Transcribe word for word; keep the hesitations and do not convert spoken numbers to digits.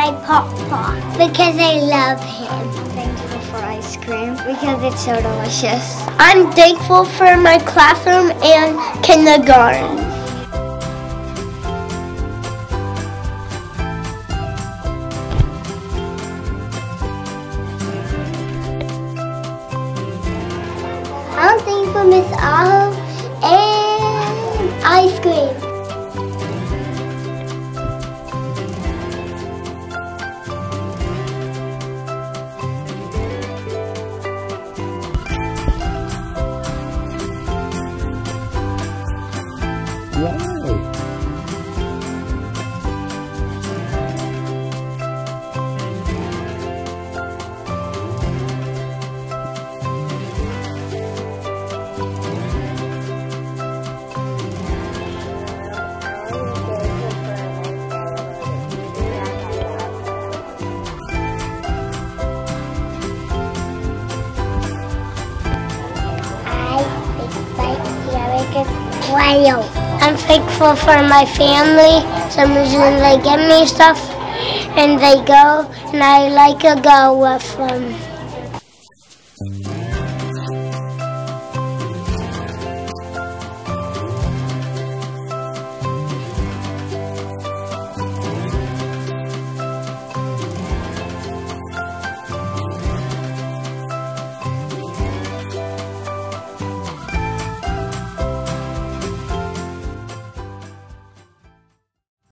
my papa because I love him. I'm thankful for ice cream because it's so delicious. I'm thankful for my classroom and kindergarten. I'm thankful for Miss Aho and ice cream. I'm thankful for my family. Sometimes they give me stuff and they go and I like to go with them.